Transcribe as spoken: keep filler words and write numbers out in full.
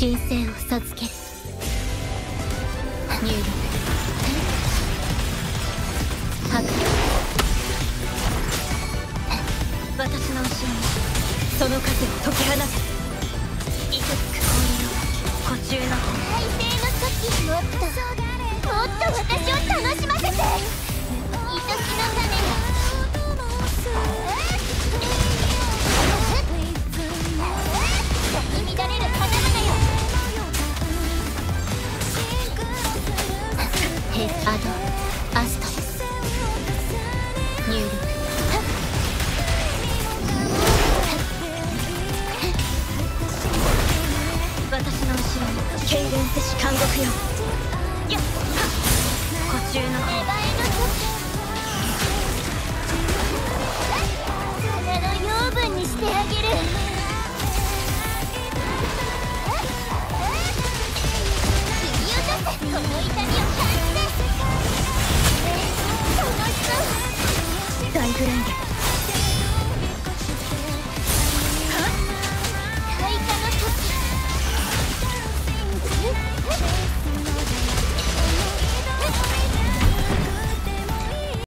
神聖を授ける。入力破壊。私の後ろにその風を解き放て。いくつく氷の孤中の大勢の時もっともっと私を楽しませて。愛しの種よ。咲き乱れる花々よ。 ヘアドアスト入力私の後ろに痙攣せし監獄よ。やっ孤中の芽生えの時花の養分にしてあげる。切り落とせこの痛みを感じて。楽しそう。 大グレンゲ